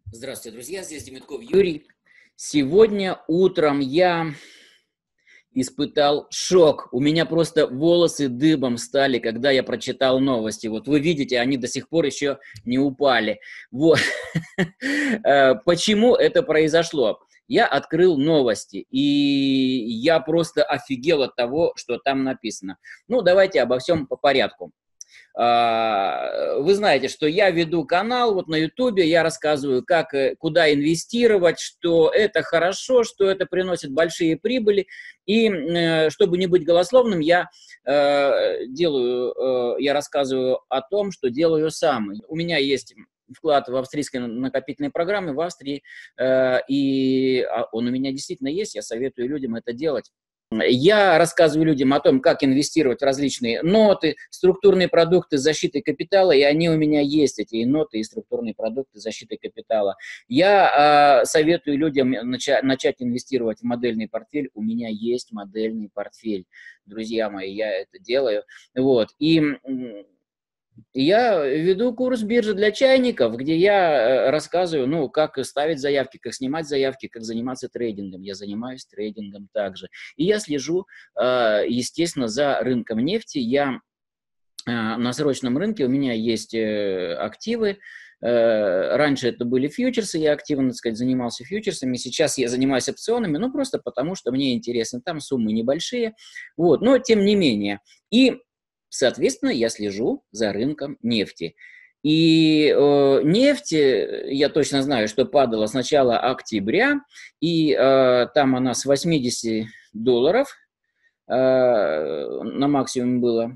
Здравствуйте, друзья, здесь Демитков Юрий. Сегодня утром я испытал шок. У меня просто волосы дыбом стали, когда я прочитал новости. Вот вы видите, они до сих пор еще не упали. Вот. Почему это произошло? Я открыл новости, и я просто офигел от того, что там написано. Ну, давайте обо всем по порядку. Вы знаете, что я веду канал вот на Ютубе, я рассказываю, как, куда инвестировать, что это хорошо, что это приносит большие прибыли. И чтобы не быть голословным, я рассказываю о том, что делаю сам. У меня есть вклад в австрийской накопительной программе в Австрии, и он у меня действительно есть, я советую людям это делать. Я рассказываю людям о том, как инвестировать в различные ноты, структурные продукты с защитой капитала, и они у меня есть, эти ноты и структурные продукты с защитой капитала. Я советую людям начать инвестировать в модельный портфель. У меня есть модельный портфель, друзья мои, я это делаю. Вот. И я веду курс биржи для чайников, где я рассказываю, ну, как ставить заявки, как снимать заявки, как заниматься трейдингом. Я занимаюсь трейдингом также. И я слежу, естественно, за рынком нефти. Я на срочном рынке, у меня есть активы. Раньше это были фьючерсы, я активно, так сказать, занимался фьючерсами. Сейчас я занимаюсь опционами, ну, просто потому что мне интересно. Там суммы небольшие, вот, но тем не менее. И соответственно, я слежу за рынком нефти. И нефть, я точно знаю, что падала с начала октября, и там она с 80 долларов на максимум было,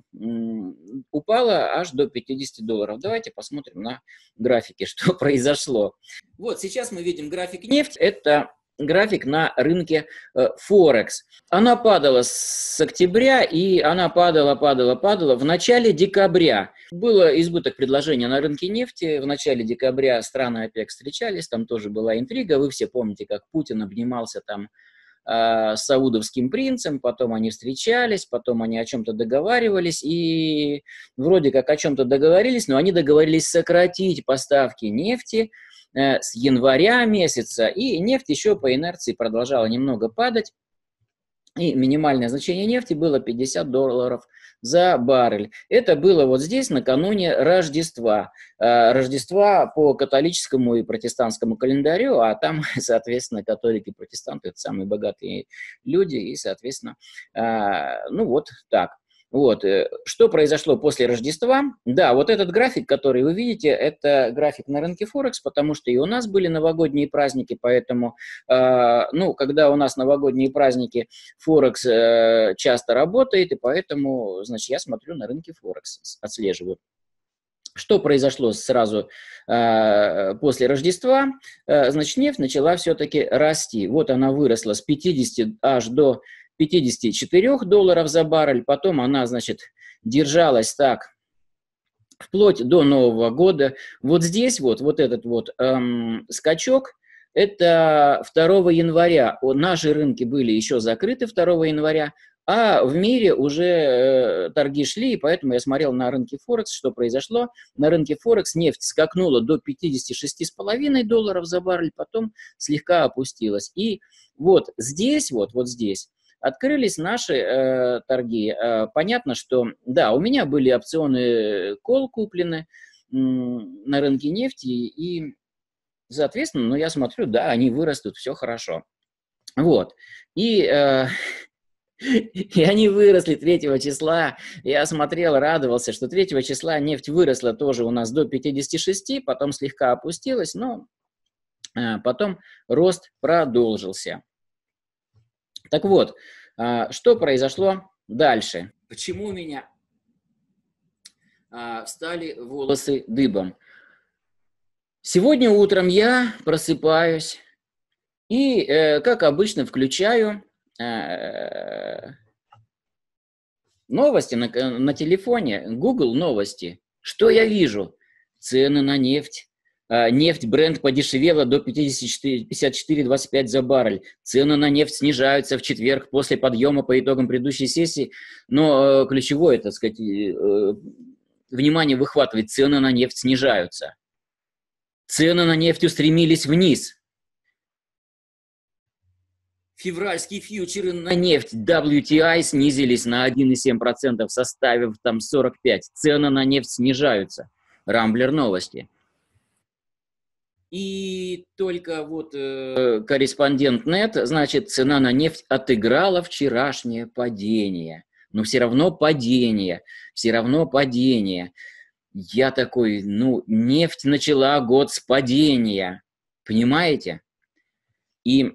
упала аж до 50 долларов. Давайте посмотрим на графике, что произошло. Вот сейчас мы видим график нефти. Это график на рынке Форекс. Она падала с октября, и она падала в начале декабря. Был избыток предложения на рынке нефти. В начале декабря страны ОПЕК встречались, там тоже была интрига. Вы все помните, как Путин обнимался там с саудовским принцем, потом они встречались, потом они о чем-то договаривались, и вроде как о чем-то договорились, но они договорились сократить поставки нефти с января месяца, и нефть еще по инерции продолжала немного падать, и минимальное значение нефти было 50 долларов за баррель. Это было вот здесь накануне Рождества. Рождества по католическому и протестантскому календарю, а там, соответственно, католики и протестанты – это самые богатые люди, и, соответственно, ну вот так. Вот. Что произошло после Рождества? Да, вот этот график, который вы видите, это график на рынке Форекс, потому что и у нас были новогодние праздники, поэтому, ну, когда у нас новогодние праздники, Форекс часто работает, и поэтому, значит, я смотрю на рынке Форекс, отслеживаю. Что произошло сразу после Рождества? Значит, нефть начала все-таки расти. Вот она выросла с 50 аж до 54 долларов за баррель, потом она, значит, держалась так вплоть до Нового года. Вот здесь вот этот вот скачок, это 2 января. Наши рынки были еще закрыты 2 января, а в мире уже торги шли, и поэтому я смотрел на рынке Форекс, что произошло. На рынке Форекс нефть скакнула до 56,5 долларов за баррель, потом слегка опустилась. И вот здесь, вот здесь, открылись наши торги. Понятно, что, да, у меня были опционы кол куплены на рынке нефти, и, соответственно, ну, я смотрю, да, они вырастут, все хорошо. Вот. И они выросли 3 числа. Я смотрел, радовался, что 3 числа нефть выросла тоже у нас до 56, потом слегка опустилась, но потом рост продолжился. Так вот, что произошло дальше? Почему у меня стали волосы дыбом? Сегодня утром я просыпаюсь и, как обычно, включаю новости на телефоне, Google новости. Что я вижу? Цены на нефть. Нефть Brent подешевела до 54,25 за баррель. Цены на нефть снижаются в четверг после подъема по итогам предыдущей сессии. Но ключевое, так сказать, внимание выхватывает, цены на нефть снижаются. Цены на нефть устремились вниз. Февральские фьючеры на нефть WTI снизились на 1,7%, составив там 45. Цены на нефть снижаются. Рамблер новости. И только вот корреспондент Нет, значит, цена на нефть отыграла вчерашнее падение. Но все равно падение, все равно падение. Я такой, ну, нефть начала год с падения, понимаете? И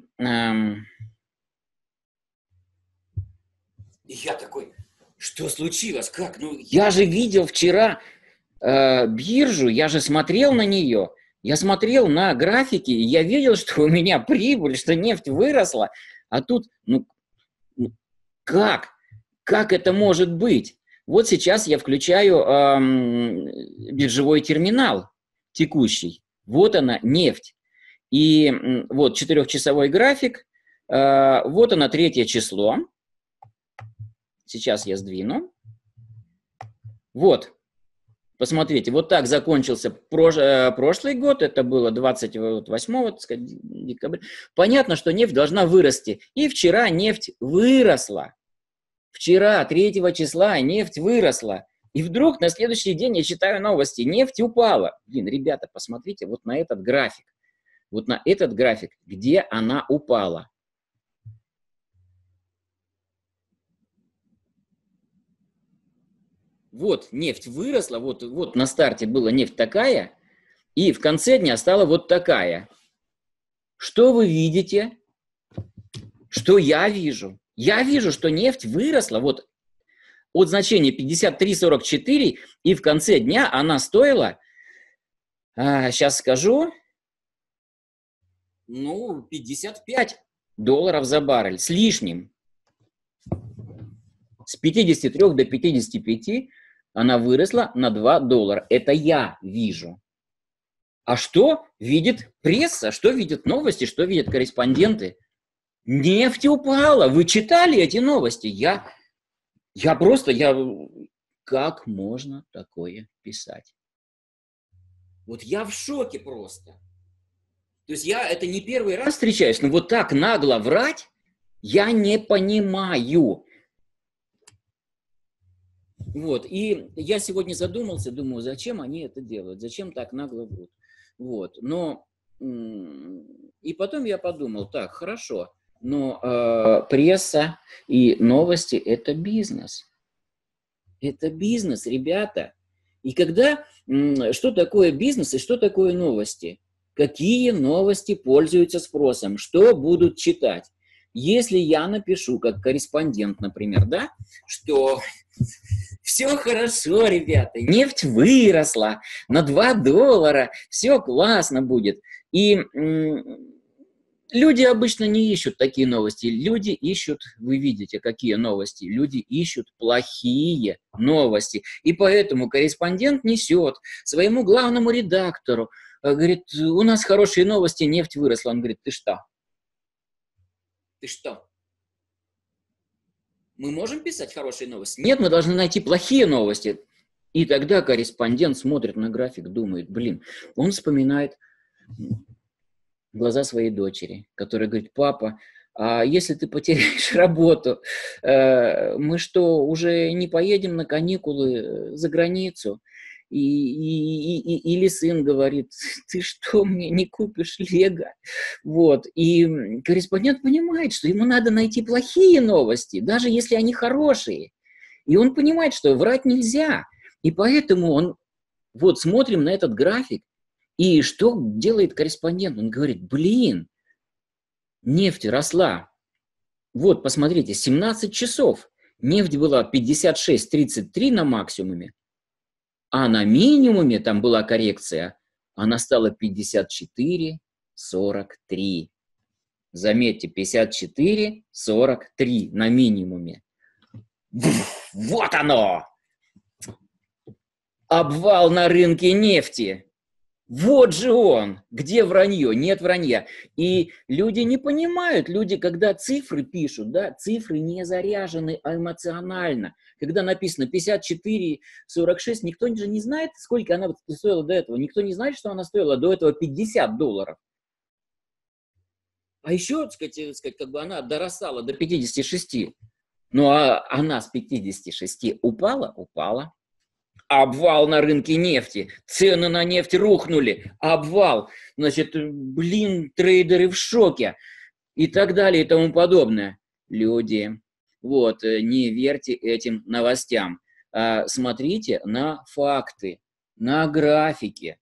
я такой, что случилось, как? Ну, я же видел вчера биржу, я же смотрел на нее, я смотрел на графики, и я видел, что у меня прибыль, что нефть выросла, а тут, ну как? Как это может быть? Вот сейчас я включаю биржевой терминал текущий. Вот она, нефть. И вот 4-часовой график. Вот она, 3 число. Сейчас я сдвину. Вот. Посмотрите, вот так закончился прошлый год. Это было 28 декабря. Понятно, что нефть должна вырасти. И вчера нефть выросла. Вчера, 3 числа, нефть выросла. И вдруг на следующий день я читаю новости. Нефть упала. Блин, ребята, посмотрите вот на этот график. Вот на этот график, где она упала. Вот нефть выросла, вот на старте была нефть такая, и в конце дня стала вот такая. Что вы видите? Что я вижу? Я вижу, что нефть выросла вот от значения 53,44, и в конце дня она стоила, сейчас скажу, ну, $55 за баррель с лишним. С 53 до 55 она выросла на $2. Это я вижу. А что видит пресса, что видят новости, что видят корреспонденты? Нефть упала. Вы читали эти новости? Я как можно такое писать? Вот я в шоке просто. То есть я это не первый раз встречаюсь, но вот так нагло врать я не понимаю. Вот, и я сегодня задумался, думаю, зачем они это делают, зачем так нагло врут. Вот, но и потом я подумал, так, хорошо, но пресса и новости – это бизнес. Это бизнес, ребята. И когда, что такое бизнес и что такое новости? Какие новости пользуются спросом? Что будут читать? Если я напишу, как корреспондент, например, да, что все хорошо, ребята, нефть выросла на $2, все классно будет. И люди обычно не ищут такие новости. Люди ищут, вы видите, какие новости. Люди ищут плохие новости. И поэтому корреспондент несет своему главному редактору, говорит, у нас хорошие новости, нефть выросла. Он говорит, ты что? Ты что? Мы можем писать хорошие новости? Нет, мы должны найти плохие новости. И тогда корреспондент смотрит на график, думает, блин, он вспоминает глаза своей дочери, которая говорит, папа, а если ты потеряешь работу, мы что, уже не поедем на каникулы за границу? Или сын говорит, ты что, мне не купишь Лего? Вот. И корреспондент понимает, что ему надо найти плохие новости, даже если они хорошие. И он понимает, что врать нельзя. И поэтому он, вот смотрим на этот график, и что делает корреспондент? Он говорит, блин, нефть росла. Вот, посмотрите, 17 часов. Нефть была 56,33 на максимуме, а на минимуме, там была коррекция, она стала 54,43. Заметьте, 54,43 на минимуме. Вот оно! Обвал на рынке нефти. Вот же он! Где вранье? Нет вранья. И люди не понимают, люди, когда цифры пишут, да, цифры не заряжены эмоционально. Когда написано 54,46, никто же не знает, сколько она стоила до этого. Никто не знает, что она стоила до этого $50. А еще, так сказать, как бы она дорастала до 56. Ну, а она с 56 упала? Упала. Обвал на рынке нефти, цены на нефть рухнули, обвал, значит, блин, трейдеры в шоке и так далее и тому подобное. Люди, вот, не верьте этим новостям, смотрите на факты, на графики.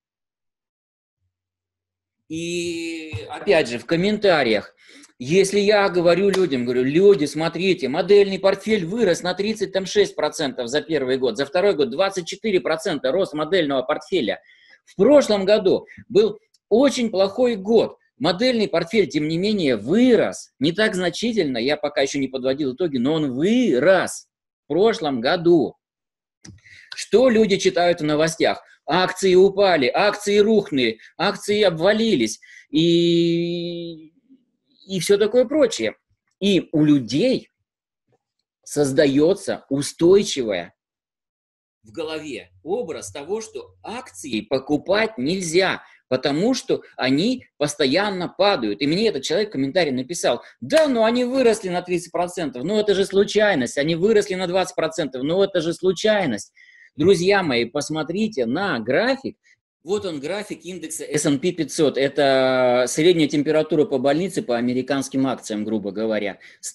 И опять же в комментариях, если я говорю людям, говорю, люди, смотрите, модельный портфель вырос на 36% за первый год, за второй год 24% рост модельного портфеля. В прошлом году был очень плохой год. Модельный портфель, тем не менее, вырос. Не так значительно, я пока еще не подводил итоги, но он вырос в прошлом году. Что люди читают в новостях? Акции упали, акции рухнули, акции обвалились и все такое прочее. И у людей создается устойчивая в голове образ того, что акции покупать нельзя, потому что они постоянно падают. И мне этот человек в комментарии написал, да, ну они выросли на 30%, ну это же случайность, они выросли на 20%, ну это же случайность. Друзья мои, посмотрите на график. Вот он, график индекса S&P 500. Это средняя температура по больнице по американским акциям, грубо говоря. С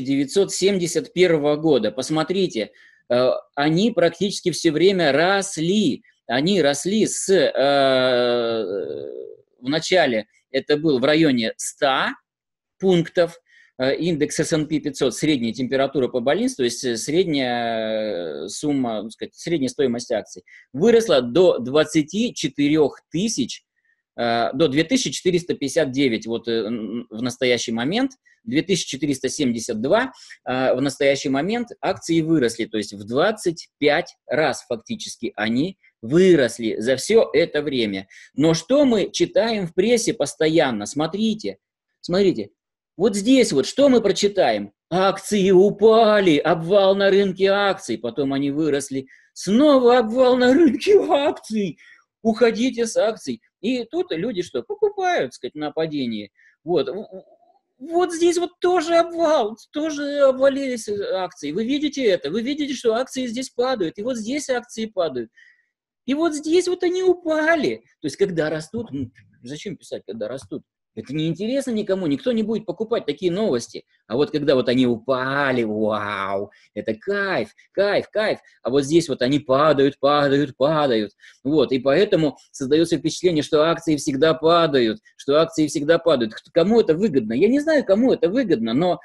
1971 года. Посмотрите, они практически все время росли. Они росли в начале это был в районе 100 пунктов. Индекс S&P 500, средняя температура по больнице, то есть средняя сумма, так сказать, средняя стоимость акций, выросла до 24 тысяч, до 2459 вот в настоящий момент, 2472 в настоящий момент акции выросли, то есть в 25 раз фактически они выросли за все это время. Но что мы читаем в прессе постоянно? Смотрите. Вот здесь вот что мы прочитаем? Акции упали, обвал на рынке акций, потом они выросли, снова обвал на рынке акций, уходите с акций. И тут люди что, покупают, так сказать, на падении. Вот здесь вот тоже обвал, тоже обвалились акции. Вы видите это, вы видите, что акции здесь падают, и вот здесь акции падают. И вот здесь вот они упали. То есть когда растут, зачем писать, когда растут? Это не интересно никому, никто не будет покупать такие новости. А вот когда вот они упали, вау, это кайф. А вот здесь вот они падают. Вот, и поэтому создается впечатление, что акции всегда падают, Кому это выгодно? Я не знаю, кому это выгодно, но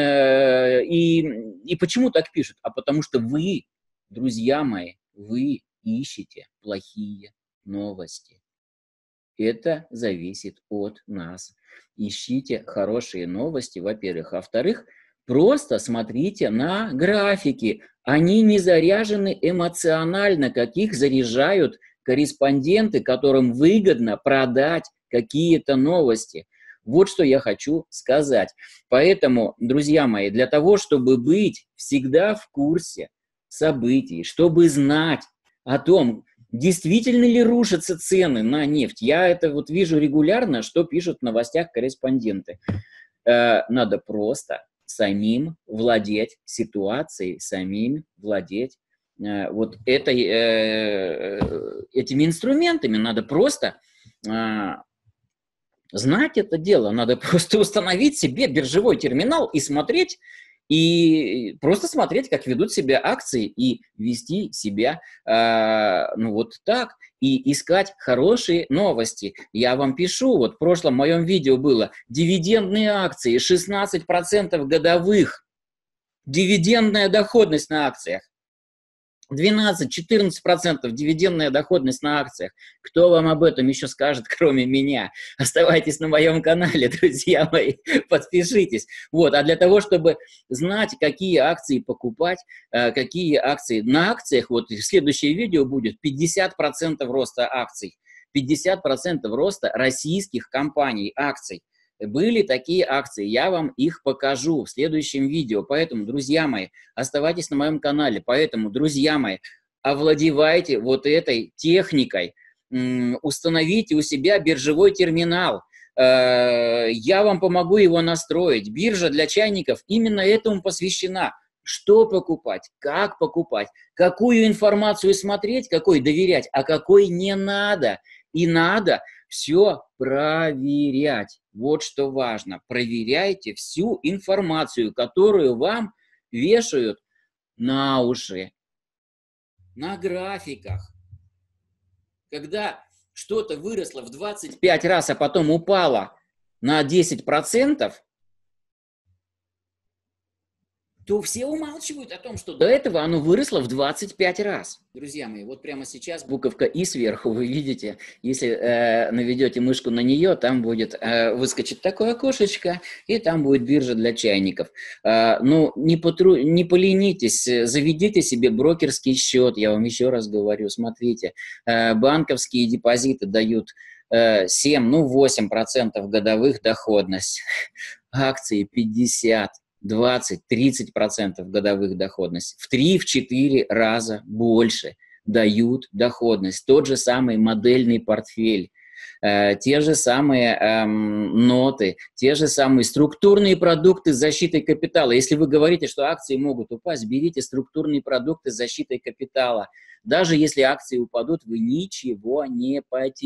и почему так пишут? А потому что вы, друзья мои, вы ищете плохие новости. Это зависит от нас. Ищите хорошие новости, во-первых. А во-вторых, просто смотрите на графики. Они не заряжены эмоционально, как их заряжают корреспонденты, которым выгодно продать какие-то новости. Вот что я хочу сказать. Поэтому, друзья мои, для того, чтобы быть всегда в курсе событий, чтобы знать о том, действительно ли рушатся цены на нефть? Я это вот вижу регулярно, что пишут в новостях корреспонденты. Надо просто самим владеть ситуацией, самим владеть вот этими инструментами. Надо просто знать это дело. Надо просто установить себе биржевой терминал и смотреть, и просто смотреть, как ведут себя акции, и вести себя вот так, и искать хорошие новости. Я вам пишу, вот в прошлом моем видео было дивидендные акции, 16% годовых, дивидендная доходность на акциях. 12-14% дивидендная доходность на акциях. Кто вам об этом еще скажет, кроме меня? Оставайтесь на моем канале, друзья мои, подпишитесь. Вот. А для того, чтобы знать, какие акции покупать, какие акции на акциях, вот следующее видео будет 50% роста акций. 50% роста российских компаний, акций. Были такие акции, я вам их покажу в следующем видео. Поэтому, друзья мои, оставайтесь на моем канале. Поэтому, друзья мои, овладевайте вот этой техникой, установите у себя биржевой терминал. Я вам помогу его настроить. Биржа для чайников именно этому посвящена. Что покупать, как покупать, какую информацию смотреть, какой доверять, а какой не надо. И надо все проверять. Вот что важно. Проверяйте всю информацию, которую вам вешают на уши, на графиках. Когда что-то выросло в 25 раз, а потом упало на 10%, то все умалчивают о том, что до этого оно выросло в 25 раз. Друзья мои, вот прямо сейчас буковка «И» сверху вы видите. Если наведете мышку на нее, там будет выскочить такое окошечко, и там будет биржа для чайников. Ну, не поленитесь, заведите себе брокерский счет, я вам еще раз говорю, смотрите. Банковские депозиты дают 7, ну 8% годовых доходность. Акции 50. 20-30% годовых доходность. В 3-4 раза больше дают доходность. Тот же самый модельный портфель, те же самые ноты, те же самые структурные продукты с защитой капитала. Если вы говорите, что акции могут упасть, берите структурные продукты с защитой капитала. Даже если акции упадут, вы ничего не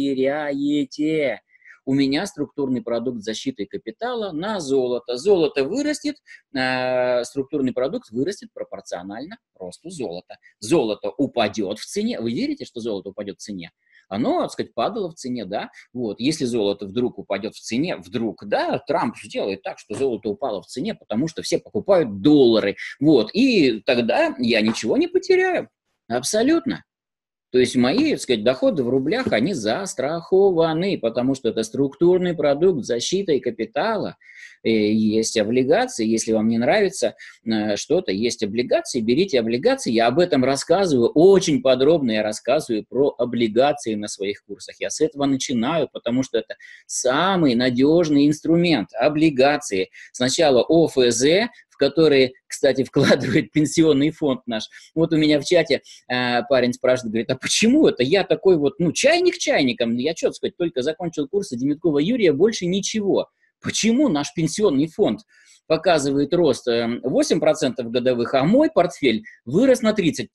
потеряете. У меня структурный продукт защиты капитала на золото. Золото вырастет, структурный продукт вырастет пропорционально росту золота. Золото упадет в цене. Вы верите, что золото упадет в цене? Оно, так сказать, падало в цене, да. Вот. Если золото вдруг упадет в цене, вдруг, да, Трамп сделает так, что золото упало в цене, потому что все покупают доллары. Вот. И тогда я ничего не потеряю. Абсолютно. То есть мои, так сказать, доходы в рублях, они застрахованы, потому что это структурный продукт с защитой капитала. Есть облигации, если вам не нравится что-то, есть облигации, берите облигации. Я об этом рассказываю, очень подробно я рассказываю про облигации на своих курсах. Я с этого начинаю, потому что это самый надежный инструмент. Облигации. Сначала ОФЗ, в которые, кстати, вкладывает пенсионный фонд наш. Вот у меня в чате парень спрашивает, говорит, а почему это я такой вот, ну, чайник чайником, я что сказать, только закончил курсы Демиткова Юрия, больше ничего. Почему наш пенсионный фонд показывает рост 8% годовых, а мой портфель вырос на 30%?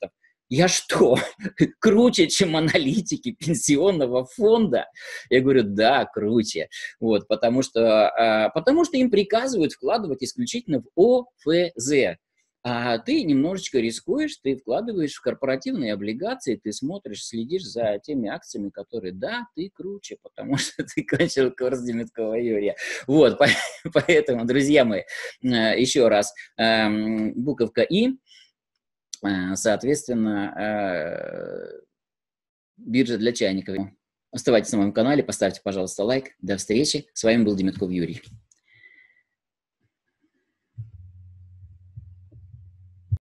Я что, круче, чем аналитики пенсионного фонда? Я говорю, да, круче. Вот, потому что им приказывают вкладывать исключительно в ОФЗ. А ты немножечко рискуешь, ты вкладываешь в корпоративные облигации, ты смотришь, следишь за теми акциями, которые, да, ты круче, потому что ты кончил курс Демиткова Юрия. Вот, поэтому, друзья мои, еще раз, буковка «И». Соответственно, биржа для чайников. Оставайтесь на моем канале, поставьте, пожалуйста, лайк. До встречи. С вами был Демитков Юрий.